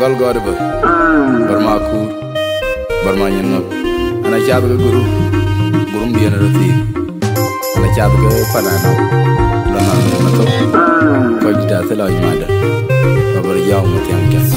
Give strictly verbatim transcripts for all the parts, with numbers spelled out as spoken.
gol god ba barma ku barma nyen ngop ana chaab ga guru gurum bi yana rati ana chaab ga panana la na na to ko jita tela imada babar yaw mutian kan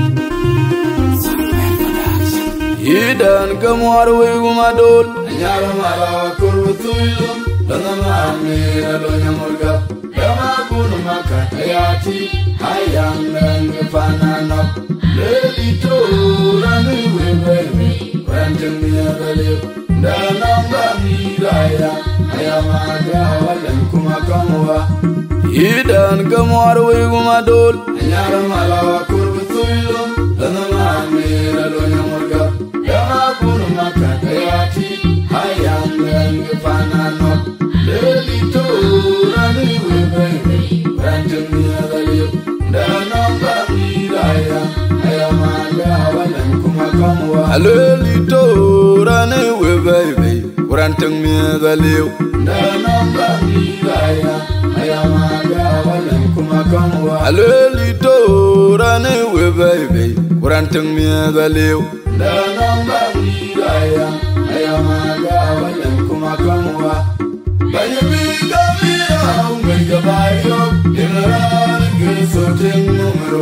yidan gamwar we gumadol nyara mala kurutulum dana amira lo nyamurga yama kunu makatayati hayang nang panana lelito rani we we ranjang niya bale dana ngamira ayama gawalan kumakamwa yidan gamwar we gumadol nyara mala kurutulum dana amira lo nyamurga yama kunu makatayati hayang nang panana lelito rani we we ranjang niya bale dana ngamira ayama gawalan kumakamwa lelito rani we we ranjang niya bale dana ngamira ayama gawalan kumakamwa lelito rani we we ranjang niya bale dana ngamira ayama gawalan kumakamwa bayebi gamira umega bayo general gesoten numero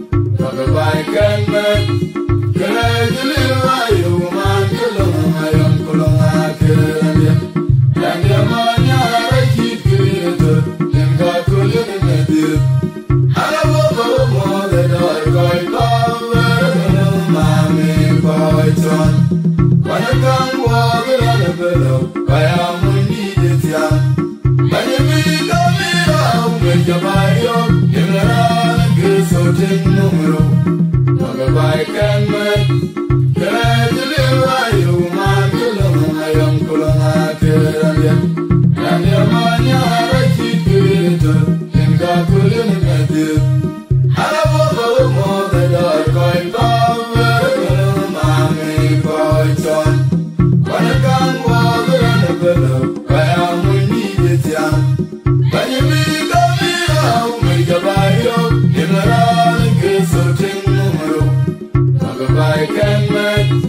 babai kanme kanajili bayo man kolong ayon kolong akere yang yamanya rakit kreator lenga kolon medir alabo mo de dor koi power mami koi ton wanakang wagra de belo kaya muni de tian bayebi gamira umega bayo general gesoten numero babai kanme kanajili bayo man kolong ayon kolong akere yang yamanya rakit kreator lenga kolon medir alabo mo de dor koi power mami koi ton wanakang wagra de belo kaya muni de tian bayebi gamira umega bayo general gesoten numero babai kanme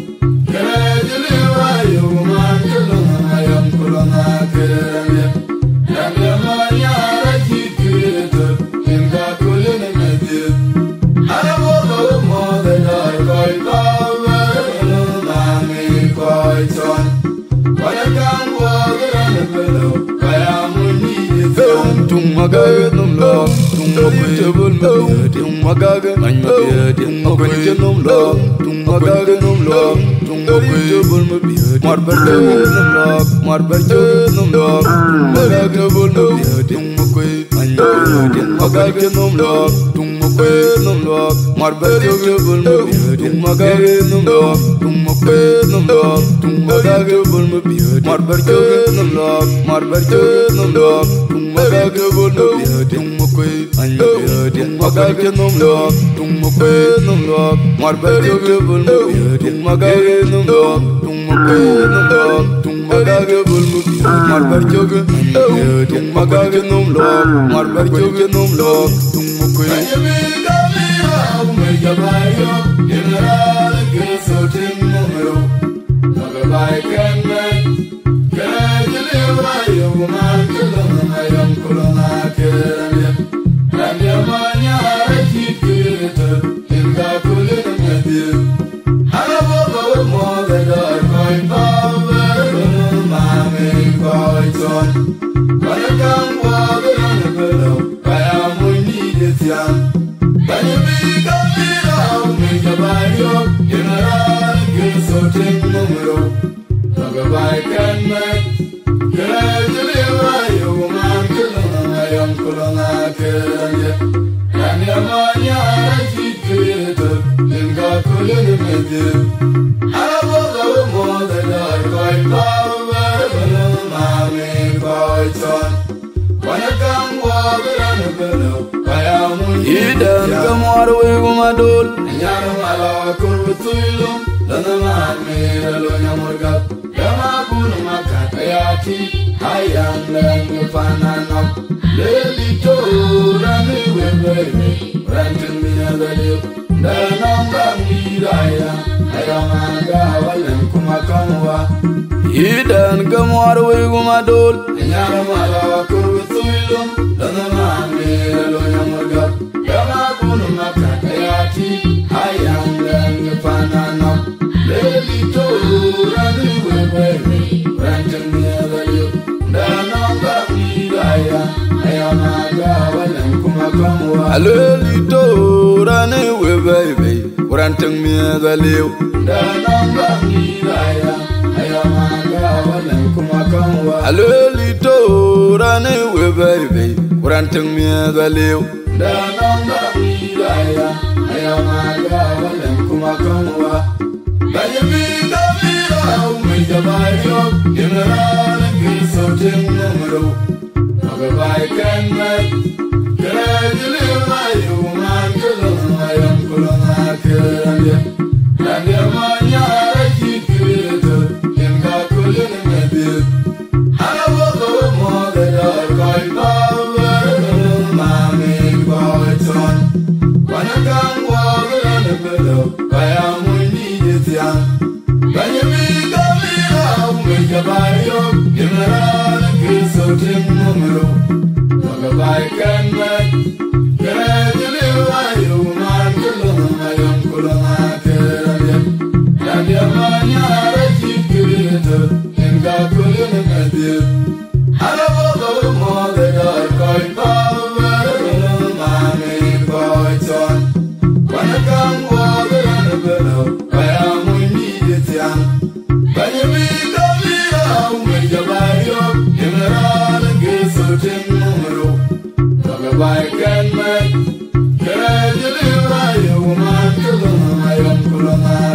kanajili bayo man kolong ayon kolong akere yang yamanya rakit kreator lenga kolon medir alabo mo de dor koi power mami koi ton wanakang wagra de belo kaya muni de tian tung magaga num lo tung magaga bul me tung magaga man me tung magaga num lo tung magaga num lo tung magaga bul me mar barde num lo mar barde num lo magaga bul me tung magaga man me tung magaga num lo tung magaga num lo mar barde bul me tung magaga num lo tung magaga num lo tung magaga bul me mar barde num lo mar barde num lo tung magaga bul me tung magaga man me tung magaga num lo tung magaga num lo mar barde bul me tung magaga num lo tung magaga num lo tung magaga bul me mar barde tung magaga num lo mar barde num lo tung magaga umega bayo general gesoten numero babai kanme kanajili bayo man kolong ayon kolong akere yang yamanya rakit kreator lenga kolon medir alabo mo de dor koi power mami koi ton wanakang wagra de belo kaya muni de tian bayebi gamira umega bayo general gesoten numero babai kanme kanajili bayo man kolong ayon kolong akere yang yamanya rakit kreator lenga kolon medir alabo mo de dor koi power mami koi ton wanakang wagra de belo kaya muni yidan gamwar we gumadol nyara mala kurutulum dana amira lo nyamurga yama kunu makatayati hayang nang panana lelito rani we we ranjang niya bale dana ga mor we guma dol nyara mala kur tulum dana mami lo nyamurga dama kunu makayati ayam dan panana leli to rani we we rantam ya valio dana ba gaya ayama ga walan kuma kamwa leli to rani we we rantam ya valio dana ba gaya ayama ga walan kuma kamwa leli to rani we we rantam ya valio dana ba gaya ayama ga walan kuma kamwa Baby, Davira, we Javayo, General, and something numero. I can make gradually my human my uncle and and your mania, creator, in calculating my bill. I will go more than I call power, mammy, poets on. When I come walk on the pillow, I am Baby, come here, make a bio, General, and something numero. I can make gradually my human my uncle and your mania, creator, in calculating my bill. I don't know more than I call power, mammy, poets on. When I come walk on the pillow, I am Baby, come here, make a bio, General, and something numero. I can make gradually my human my uncle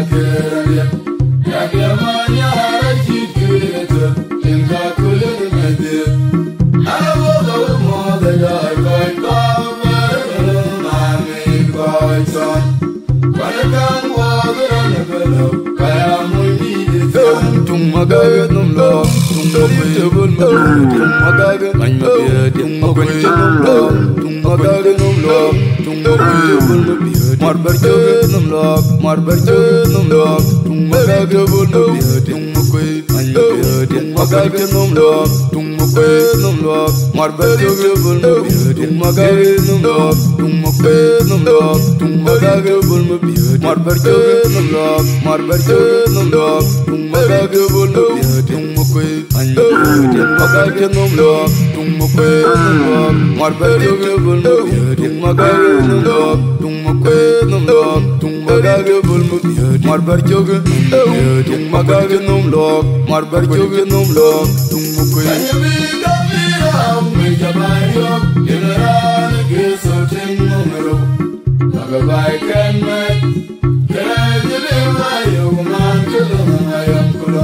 and your mania, creator, in calculating my bill. I will go more than I call power, mammy, boys on. When I come walk on the pillow, I am Tum magaga num lo, tum vegetable mo, tum magaga, my beard, tum vegetable lo, tum magaga num lo, tum vegetable mo beard, more burger num lo, more burger num lo, tum magaga mo beard, tum mukwe, my beard, tum magaga num lo, tum mukwe num lo, more burger mo beard, tum magaga num lo, tum mukwe num lo, tum magaga mo beard, more burger num lo, more burger num lo, tum magaga Bolo, tum mukwe, anu, tum magaga num lo, tum mukwe num lo, marbaga bolo, tum magaga num lo, tum mukwe num lo, tum magaga bolo, marbaga num, tum magaga num lo, marbaga num lo, tum mukwe. Baby, come here, make a bio, General, get something numero. I can make gradually my human my uncle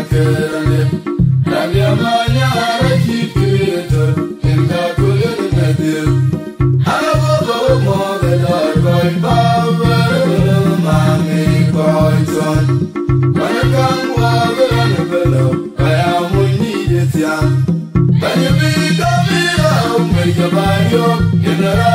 and your mania, creator, in calculating my bill. I will go more than I call power, mammy, boys on. When I come walk on the pillow, I am we need it young. Baby, come here, make a bio, General.